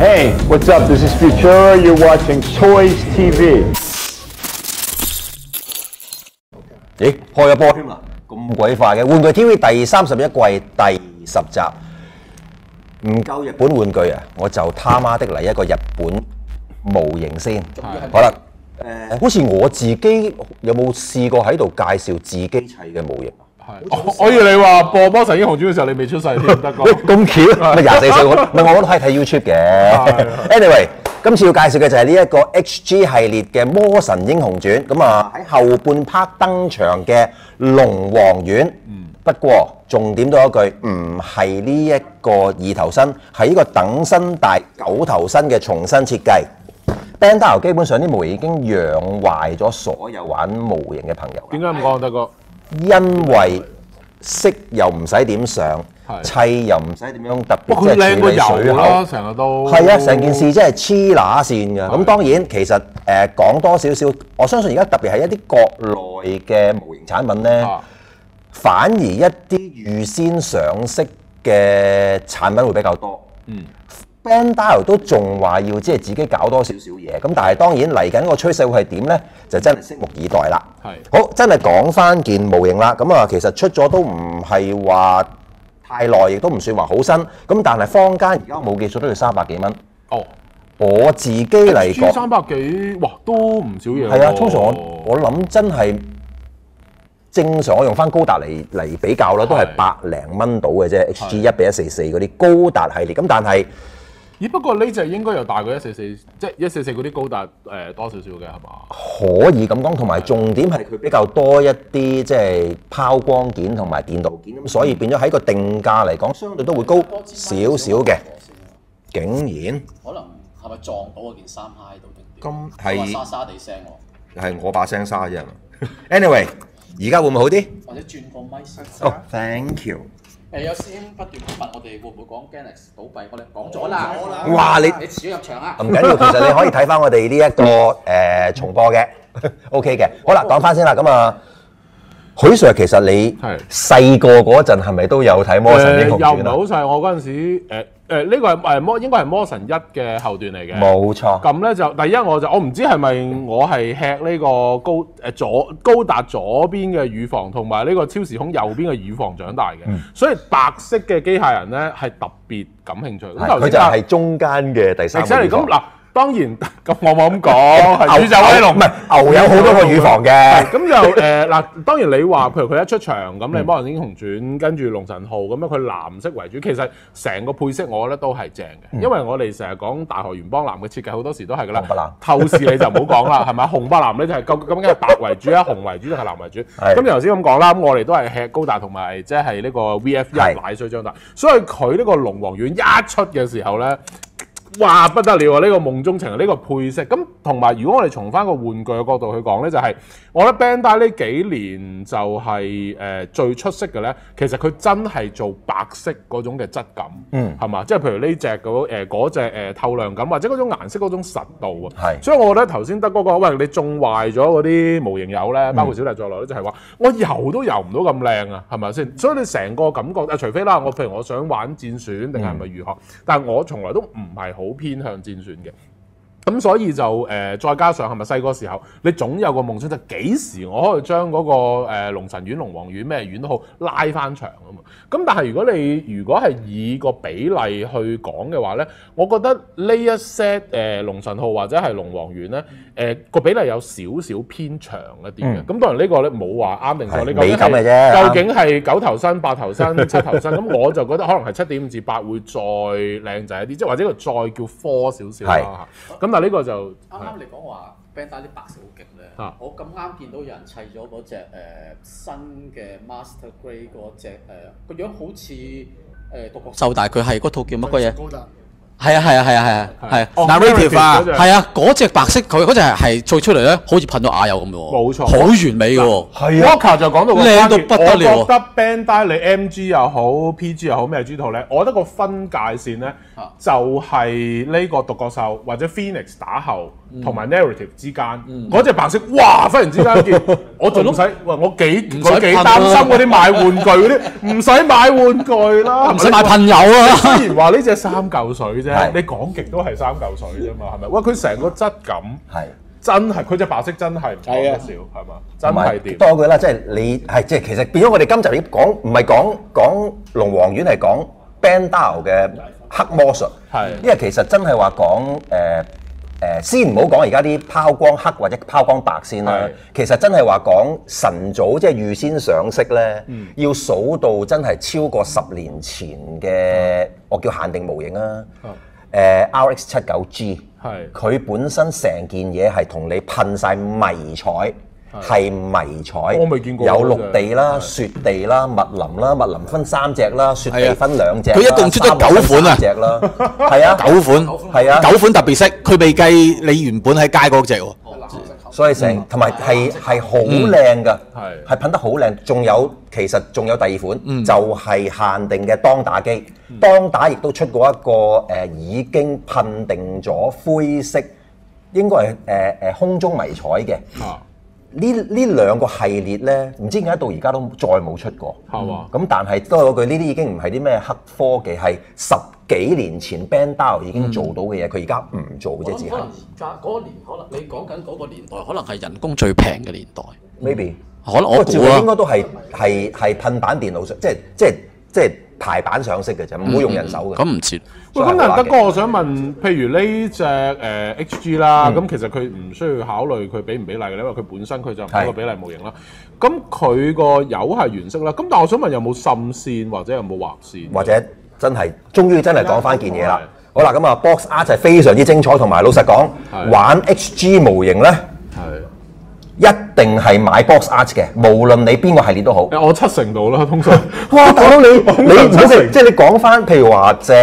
Hey, what's up? This is Futura. You're watching Toys TV. 咦，開咗波添啦，咁鬼快嘅！玩具 TV 第31季第10集，唔夠日本玩具啊，我就他媽的嚟一個日本模型先。好啦，好似我自己有冇試過喺度介紹自己砌嘅模型？ 我以為你話播《魔神英雄傳》嘅時候，你未出世添，得講。 咁巧，咪24歲我，唔係我都可以睇 YouTube 嘅。Anyway， 今次要介紹嘅就係呢一個 HG 系列嘅《魔神英雄傳》。咁啊喺後半 part 登場嘅龍王丸。不過重點都有一句，唔係呢一個二頭身，係呢個等身大9頭身嘅重新設計。Bandai 基本上啲模型已經養壞咗所有玩模型嘅朋友。 點解咁講，德哥？ 因為色又唔使點上，砌又唔使點樣特別， 佢靚過油啦，成日都係啊！成件事真係黐乸線㗎。咁當然其實講多少少，我相信而家特別係一啲國內嘅模型產品咧，反而一啲預先上色嘅產品會比較多。Bandai 都仲話要即係自己搞多少少嘢，咁但係當然嚟緊個趨勢會係點呢？就真係拭目以待啦。好，真係講翻件模型啦。咁啊，其實出咗都唔係話太耐，亦都唔算話好新。咁但係坊間而家冇記錯都要300幾蚊。哦，我自己嚟講 300幾，哇，都唔少嘢。 係啊，通常我諗真係正常，我用翻高達嚟比較啦，都係100零蚊到嘅啫。HG 1:144嗰啲高達系列，咁但係。 咦？不過呢隻應該又大過144，即係144嗰啲高達多少少嘅係嘛？ 可以咁講，同埋重點係佢比較多一啲即係拋光件同埋電導件，咁所以變咗喺個定價嚟講，相對都會高少少嘅。竟然可能係咪撞到嗰件衫揩到定點？ 咁係沙沙地聲喎。 係我把聲沙啫。Anyway， 而家會唔會好啲？ 或者轉個咪聲。 哦 ，thank you。 有師兄不斷問我哋會唔會講 Ganex 倒閉，我哋講咗啦。 哇！你遲咗入場啊？ 唔緊要，其實你可以睇翻我哋呢一個重播嘅，OK 嘅。好啦，講翻先啦，咁啊，許 Sir 其實你細個嗰陣係咪都有睇《魔神英雄傳》啊？ 又唔係好細，我嗰陣時呢個係應該係魔神1嘅後段嚟嘅。 冇錯。咁咧就第一我唔知係咪我係吃呢個高達左邊嘅乳房同埋呢個超時空右邊嘅乳房長大嘅，所以白色嘅機械人咧係特別感興趣。 佢就係中間嘅第三個乳房。 咁嗱。當然，咁我冇咁講，宇宙威龍唔係牛有好多個乳房嘅。 咁就嗱，當然你話譬如佢一出場咁，你《魔神英雄傳》跟住《龍神號》咁樣，佢藍色為主，其實成個配色我覺得都係正嘅，因為我哋成日講大河原邦藍嘅設計好多時都係㗎啦。紅白藍透視你就唔好講啦，係咪？紅白藍咧就係咁梗係白為主啊，紅為主定係藍為主？咁你頭先咁講啦，咁我哋都係吃高達同埋即係呢個 VF1 奶水長大，所以佢呢個龍王丸一出嘅時候咧。哇不得了啊！呢個夢中情啊，呢個配色咁同埋，如果我哋從翻個玩具嘅角度去講咧，就係我覺得 Bandai 呢幾年就係最出色嘅咧，其實佢真係做白色嗰種嘅質感，係嘛？即係譬如呢隻嗰隻透亮感，或者嗰種顏色嗰種實度啊。所以我覺得頭先德哥講，喂，你種壞咗嗰啲模型油咧，包括小弟在內咧，就係話我油都油唔到咁靚啊，係咪先？所以你成個感覺除非啦，譬如我想玩戰選定係咪如何，但係我從來都唔係好偏向戰選嘅，咁所以就再加上係咪細個時候，你總有個夢想就幾時我可以將嗰個龍神丸、龍王丸咩丸都好拉翻長啊嘛。咁但係如果係以個比例去講嘅話咧，我覺得呢一 set 龍神號或者係龍王丸咧，個比例有少少偏長一啲嘅。咁當然呢個咧冇話啱定錯，呢個美感嘅啫。 究竟係9頭身、8頭身、7頭身？咁我就覺得可能係7.5至8會再靚仔一啲，即係或者佢再叫科少少啦。咁但係呢個就啱啱你講話 Bandai 啲白色好勁咧，我咁啱見到有人砌咗嗰隻新嘅 Master Grade 嗰隻個樣好似獨角獸，但係佢係嗰套叫乜鬼嘢？係啊 ，Narrative 啊，係啊，嗰隻白色佢嗰隻係做出嚟咧，好似噴到瓦油咁嘅喎，冇錯，好完美嘅喎。 係啊 Walker 就講到靚到不得了。 我覺得 Bandai 你 MG 又好 PG 又好咩豬套咧，我覺得個分界線咧就係呢個獨角獸或者 Phoenix 打後同埋 narrative 之間，嗰隻白色，哇！忽然之間見，我仲唔使，我幾擔心嗰啲買玩具嗰啲，唔使買玩具啦， 唔使買噴油啊！ 雖然話呢隻3嚿水啫，你講極都係3嚿水啫嘛，係咪？喂，佢成個質感係。真係佢隻白色真係唔講得少，係嘛？真係掂。 多句啦，即係你係即係其實變咗我哋今集已經講唔係講龍王院係講 Bandai 嘅黑魔術，係因為其實真係話講先唔好講而家啲拋光黑或者拋光白先啦。其實真係話講晨早即係預先上色咧，要數到真係超過10年前嘅我叫限定模型啊。RX79G 佢本身成件嘢係同你噴晒迷彩，係迷彩， 我未見過有陸地啦、雪地啦、密林啦，密林分3隻啦，雪地分2隻， 佢一共出咗9款啊， 隻啦，係啊，9款，係啊 ，9款特別色，佢未計你原本喺街嗰隻喎。 所以成同埋係好靚㗎，係噴得好靚。其實仲有第2款，就係限定嘅當打機。當打亦都出過一個已經噴定咗灰色，應該係空中迷彩嘅。呢兩個系列咧，唔知點解到而家都再冇出過。係嘛？咁但係都係嗰句，呢啲已經唔係啲咩黑科技，係10幾年前 Bandai 已經做到嘅嘢，佢而家唔做嘅啫，只係。 嗰年可能你講緊嗰個年代，可能係人工最平嘅年代。 Maybe 可能我估啊，應該都係噴版電腦上，即係排版上色嘅啫，唔會用人手嘅。 咁唔切。 喂，咁但德哥，我想問，譬如呢隻HG 啦，咁其實佢唔需要考慮佢比唔比例嘅，因為佢本身佢就唔係個比例模型啦。咁佢個油係原色啦。咁但係我想問，有冇滲線或者有冇畫線？或者真係，終於真係講翻件嘢啦。好啦，咁啊 box art 係非常之精彩，同埋老實講，玩 HG 模型咧，一定係買 box art 嘅，無論你邊個系列都好。 我70%到啦，通常。 哇！大佬你即係你講翻，譬如話隻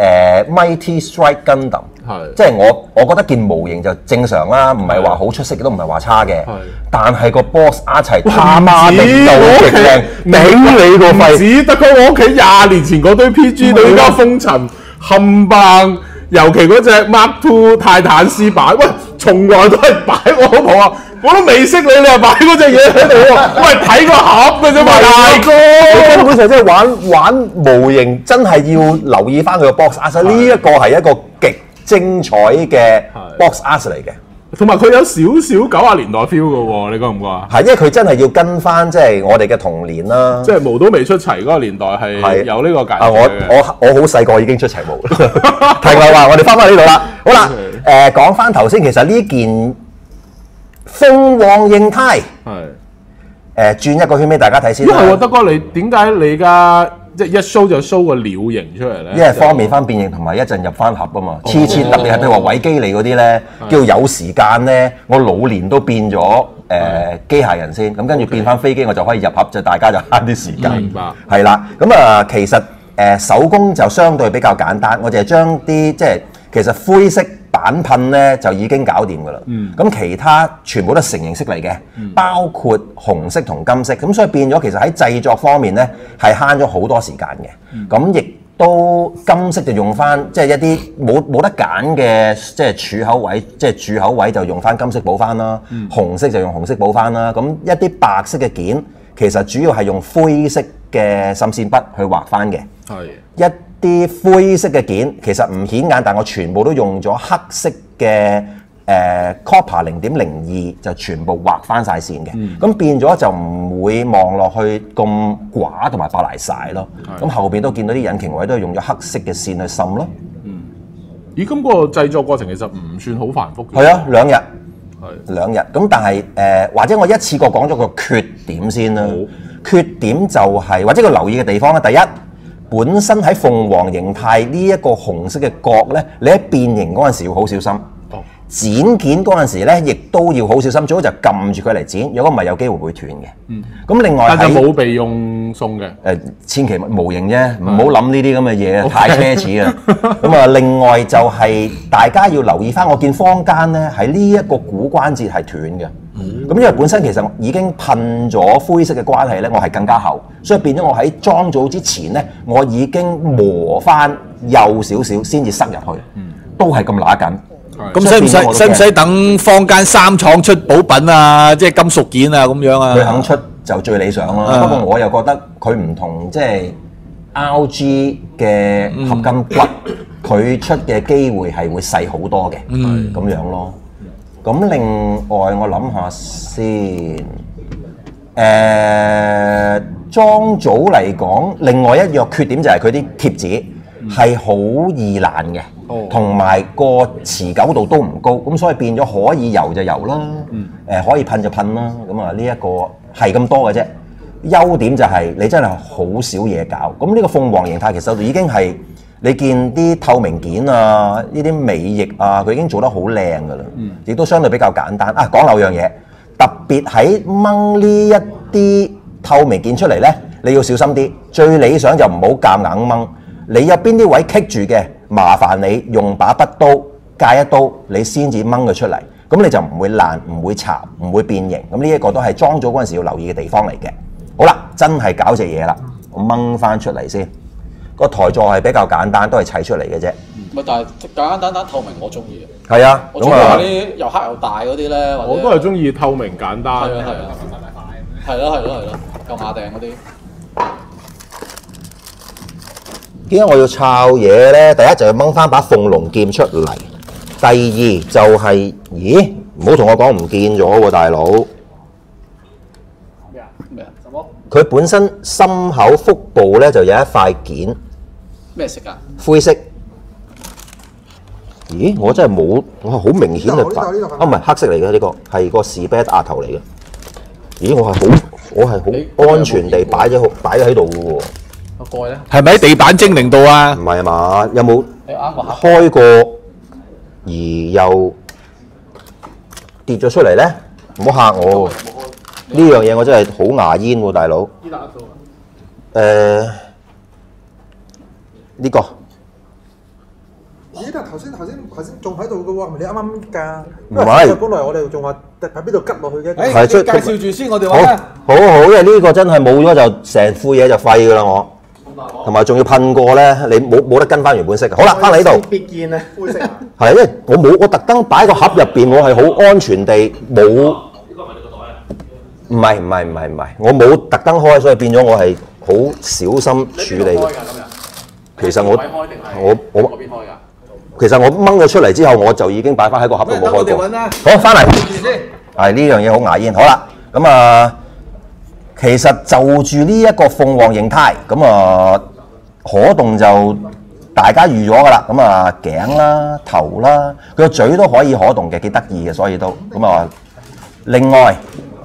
Mighty Strike Gundam，即係我覺得件模型就正常啦，唔係話好出色，亦都唔係話差嘅。但係個 box art 係他媽的夠極靚，頂你個肺！ 只得過我屋企20年前嗰堆 PG 到而家封塵冚棒，尤其嗰隻 Mark II 泰坦斯版，喂，從來都係擺我老婆啊！我都未識你，你又擺嗰隻嘢喺度喎？喂，睇個盒嘅啫嘛，大哥！ 你根本上即係玩模型，真係要留意翻佢個 box art。呢一個係一個極精彩嘅 box art 嚟嘅， 同埋佢有少少90年代 feel 嘅喎，你覺唔覺啊？ 係，因為佢真係要跟翻即係我哋嘅童年啦， 即係毛都未出齊嗰個年代係有呢個解。 我好細個已經出齊毛。題外話，我哋翻返呢度啦。好啦，講翻頭先，其實呢件鳳凰形態轉一個圈俾大家睇先。 因為德哥，你點解你而家即係一 show 就 show 個鳥形出嚟咧？ 因為方便翻變形，同埋一陣入翻盒啊嘛。次次特別係譬如話韋基利嗰啲咧，叫有時間咧，我老年都變咗機械人先，咁跟住變翻飛機，我就可以入盒，就大家就慳啲時間。 明白。 係啦，咁其實手工就相對比較簡單，我就係將啲即係其實灰色板噴咧就已經搞掂㗎啦。咁其他全部都係成型色嚟嘅，包括紅色同金色，咁所以變咗其實喺製作方面咧係慳咗好多時間嘅。咁亦都金色就用翻即係一啲冇得揀嘅，即係柱口位，即係柱口位就用翻金色補翻啦。紅色就用紅色補翻啦。咁一啲白色嘅件其實主要係用灰色嘅滲線筆去畫翻嘅。一啲灰色嘅件其實唔顯眼，但我全部都用咗黑色嘅Copper 0.02就全部畫翻晒線嘅，咁變咗就唔會望落去咁寡同埋白賴晒咯。咁後邊都見到啲引擎位都係用咗黑色嘅線去滲咯。 咦，咁個製作過程其實唔算好繁複嘅。 係啊，2日，2日。咁但係或者我一次過講咗個缺點先啦。缺點就係或者個留意嘅地方咧，第一，本身喺鳳凰形態呢一個紅色嘅角咧，你喺變形嗰陣時要好小心。剪件嗰陣時咧，亦都要好小心，最好就撳住佢嚟剪，如果唔係有機會會斷嘅。咁另外但係冇備用送嘅。 千祈模型啫，唔好諗呢啲咁嘅嘢，太奢侈啦。咁另外就係大家要留意翻，我見坊間咧喺呢一個股關節係斷嘅。咁因為本身其實已經噴咗灰色嘅關係咧，我係更加厚，所以變咗我喺裝組之前咧，我已經磨翻幼少少先至塞入去，都係咁揦緊。 咁使唔使等坊間3廠出補品啊？即係金屬件啊咁樣啊？ 佢肯出就最理想啦。不過我又覺得佢唔同即係 RG 嘅合金骨，佢出嘅機會係會細好多嘅，咁樣咯。咁另外我諗下先，裝組嚟講，另外一樣缺點就係佢啲貼紙係好易爛嘅，同埋個持久度都唔高，咁所以變咗可以油就油啦，可以噴就噴啦。咁啊呢一個係咁多嘅啫。優點就係你真係好少嘢搞。咁呢個鳳凰形態其實已經係你見啲透明件啊，呢啲尾翼啊，佢已經做得好靚㗎啦，亦都相對比較簡單。啊，講漏樣嘢，特別喺掹呢一啲透明件出嚟呢，你要小心啲。最理想就唔好夾硬掹。你有邊啲位棘住嘅，麻煩你用把筆刀界一刀，你先至掹佢出嚟。咁你就唔會爛、唔會殘、唔會變形。咁呢一個都係裝組嗰陣時要留意嘅地方嚟嘅。好啦，真係搞隻嘢啦，我掹翻出嚟先。個台座係比較簡單，都係砌出嚟嘅啫。 唔係，但係簡簡單單透明我中意。 係啊， 我中意嗰啲又黑又大嗰啲咧。 我都係中意透明簡單。 係啊，係咯，夠馬定嗰啲。 點解我要抄嘢咧？第一就係掹翻把鳳龍劍出嚟，第二就係、咦，唔好同我講唔見咗喎，大佬。 咩啊？什麼？ 佢本身心口腹部咧就有一塊件。 咩色啊？ 灰色。咦，我真係冇，我係好明顯係白，啊唔係黑色嚟嘅呢個，係個士啤額頭嚟嘅。咦，我係好安全地擺咗喺度嘅喎。 個蓋咧？ 係咪喺地板精靈度啊？ 唔係嘛？有冇你啱個開過而又跌咗出嚟咧？唔好嚇我喎！呢樣嘢我真係好牙煙喎，大佬。呢個。 咦？但係頭先仲喺度嘅喎，係咪你啱啱㗎？ 唔係， 本來我哋仲話喺邊度吉落去嘅。 係介紹住先，我哋好，因為呢個真係冇咗就成副嘢就廢㗎啦我。同埋仲要噴過咧，你冇得跟翻原本色嘅。好啦，翻嚟呢度。 別見啊，灰色。 係，因為我特登擺個盒入邊，我係好安全地冇。呢個係咪你個袋啊？唔係，我冇特登開，所以變咗我係好小心處理嘅。其實我其實我掹咗出嚟之後，我就已經擺翻喺個盒度冇開過。好，翻嚟。係呢樣嘢好牙煙。好啦，咁啊，其實就住呢一個鳳凰形態，咁啊可動就大家預咗㗎啦。咁啊頸啦、頭啦，佢個嘴都可以可動嘅，幾得意嘅，所以都咁啊。另外，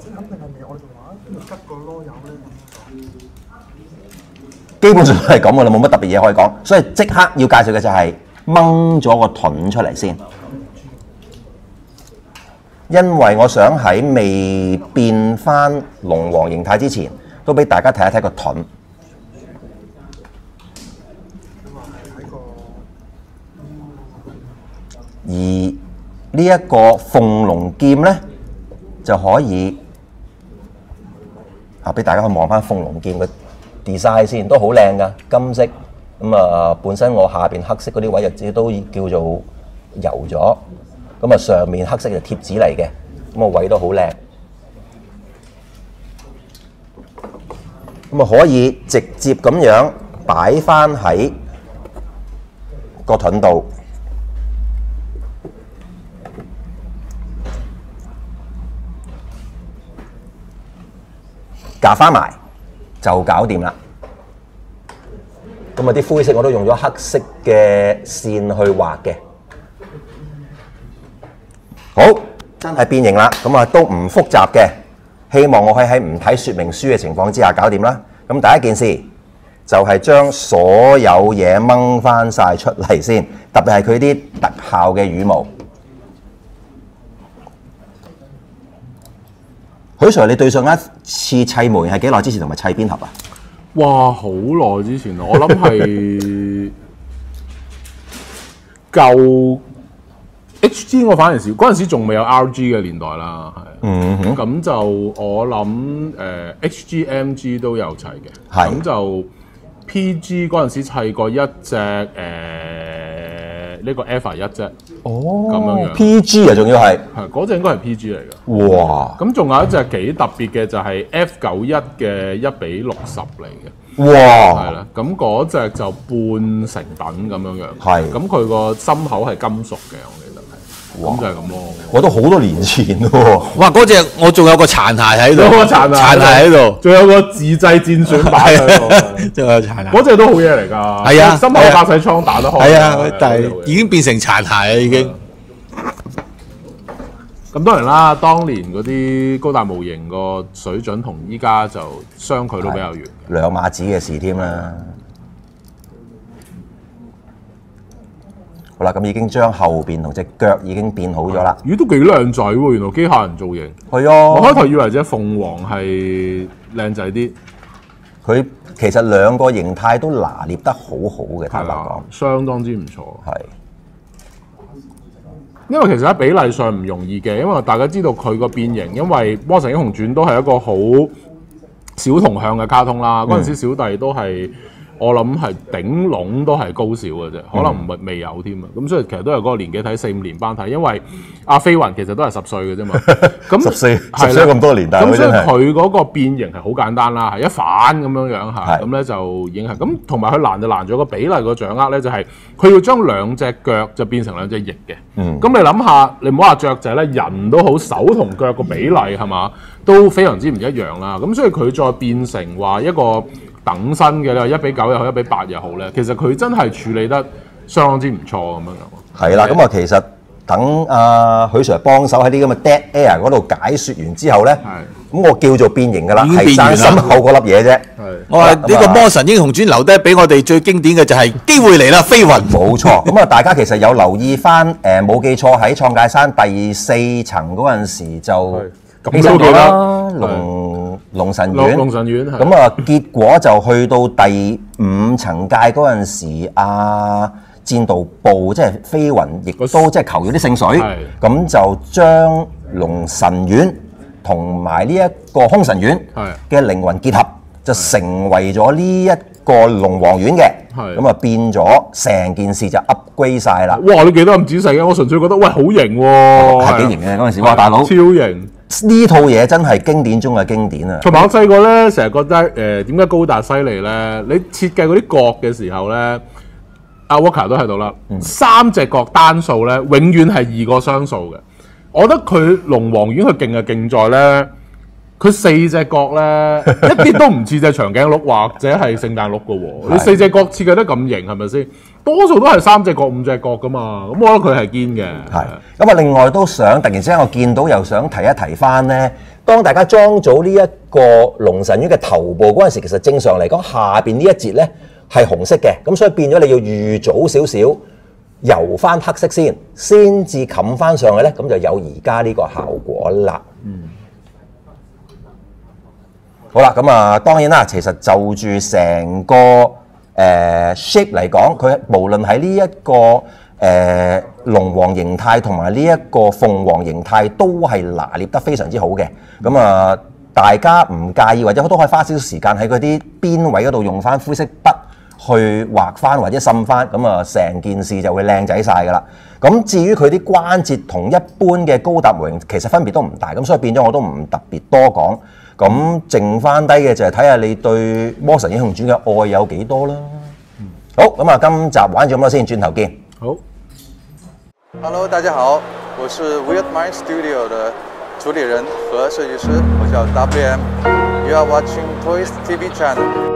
基本上都係咁㗎啦，冇乜特別嘢可以講，所以即刻要介紹嘅就係掹咗個盾出嚟先，因為我想喺未變翻龍王形態之前，都俾大家睇一睇個盾。而呢一個鳳龍劍咧，就可以俾大家去望翻鳳龍劍嘅design 先，都好靚噶，金色咁啊！本身我下邊黑色嗰啲位亦都叫做油咗，咁啊上面黑色就貼紙嚟嘅，咁啊位都好靚，咁啊可以直接咁樣擺翻喺個盾度，夾翻埋就搞掂啦。咁啊啲灰色我都用咗黑色嘅線去畫嘅。好，真係變形啦。咁啊都唔複雜嘅，希望我可以喺唔睇說明書嘅情況之下搞掂啦。咁第一件事就係將所有嘢掹翻晒出嚟先，特別係佢啲特效嘅羽毛。許 Sir， 你對上一次砌模型係幾耐之前，同埋砌邊盒啊？ 哇！好耐之前，我諗係舊 HG， 我反而是嗰陣時仲未有 RG 嘅年代啦，係。咁就我諗HG、MG 都有砌嘅。咁就 PG 嗰陣時砌過一隻呢個 Alpha 1啫。 咁樣樣。 PG 啊，仲要係嗰隻應該係 PG 嚟嘅。 哇！ 咁仲有一隻幾特別嘅就係 F91嘅1:60嚟嘅。 哇！ 係啦，咁嗰隻就半成品咁樣樣。 係。 咁佢個心口係金屬嘅，我記得係。咁就係咁咯。 我都好多年前喎。 哇！嗰隻我仲有個殘骸喺度，殘骸喺度， 仲有個自製戰損版喺度， 仲有殘骸。 嗰隻都好嘢嚟㗎。 係啊， 心口駕駛艙打得開。 係啊，但係已經變成殘骸啦，已經。 咁當然啦，當年嗰啲高達模型個水準同依家就相距都比較遠， 兩碼子嘅事添啦。好啦，咁已經將後邊同隻腳已經變好咗啦。 咦，都幾靚仔喎！原來機械人造型。 係啊， 我開頭以為隻鳳凰係靚仔啲。 佢其實兩個形態都拿捏得好好嘅，坦白講， 相當之唔錯。 係。 因為其實喺比例上唔容易嘅，因為大家知道佢個變形，因為《魔神英雄傳》都係一個好小童向嘅卡通啦。嗰陣時小弟都係我諗係頂籠都係高小嘅啫，可能唔係未有添啊。咁所以其實都係嗰個年紀睇4、5年班睇，因為阿飛雲其實都係10歲嘅啫嘛。咁 10歲咁多年，但係咁所以佢嗰個變形係好簡單啦，係一反咁樣樣嚇，咁咧就已經係咁。同埋佢難就難咗個比例個掌握咧，就係佢要將兩隻腳就變成兩隻翼嘅。咁你諗下，你唔好話雀仔咧，人都好，手同腳個比例係嘛，都非常之唔一樣啦。咁所以佢再變成話一個等身嘅咧，1:9又好1:8又好咧，其實佢真係處理得相當之唔錯咁樣。 係啦，咁啊其實等阿許 Sir 幫手喺啲咁嘅 dead air 嗰度解説完之後咧，咁我叫做變形㗎啦，係爭心口嗰粒嘢啫。 我話呢個《魔神英雄傳》留低俾我哋最經典嘅就係機會嚟啦，飛雲。 冇錯，咁啊大家其實有留意翻冇記錯喺創界山第4層嗰陣時就犧牲咗啦，龍神丸。 龍神丸咁啊結果就去到第5層界嗰陣時，戰道部即係飛雲，亦都即係求咗啲聖水，咁就將龍神丸同埋呢一個空神丸嘅靈魂結合，就成為咗呢一個龍王丸嘅，咁啊變咗成件事就 upgrade 晒啦。 哇！你記得咁仔細嘅，我純粹覺得喂好型喎， 係幾型嘅嗰陣時，哇大佬超型！ 呢套嘢真係經典中嘅經典啊！ 同埋我細個咧，成日覺得點解高達犀利咧？你設計嗰啲角嘅時候咧，阿 Walker 都喺度啦，3隻角單數咧，永遠係2個雙數嘅。我覺得佢龍王丸佢勁嘅勁在咧，佢4隻角咧一啲都唔似隻長頸鹿或者係聖誕鹿嘅喎。你4隻角設計得咁型係咪先？多數都係3隻角、5隻角噶嘛。咁我覺得佢係堅嘅。 係咁啊！另外都想突然之間我見到又想提一提翻咧，當大家裝組呢一個龍神丸嘅頭部嗰陣時，其實正常嚟講下邊呢一節咧係紅色嘅，咁所以變咗你要預早少少油翻黑色先至冚翻上去咧，咁就有而家呢個效果啦。好啦，咁啊當然啦，其實就住成個shape 嚟講，佢無論喺呢一個龍王形態同埋呢一個鳳凰形態，都係拿捏得非常之好嘅。咁啊，大家唔介意或者都可以花少少時間喺嗰啲邊位嗰度用翻灰色筆去畫翻或者滲翻，咁啊成件事就會靚仔晒㗎啦。咁至於佢啲關節同一般嘅高達模型其實分別都唔大，咁所以變咗我都唔特別多講。咁剩翻低嘅就係睇下你對《魔神英雄傳》嘅愛有幾多啦。好，咁啊今集玩咗咁多先，轉頭見。 好。 Hello， 大家好，我是 Weird Mind Studio 的主理人和設計師，我叫 WM。You are watching Toys TV Channel。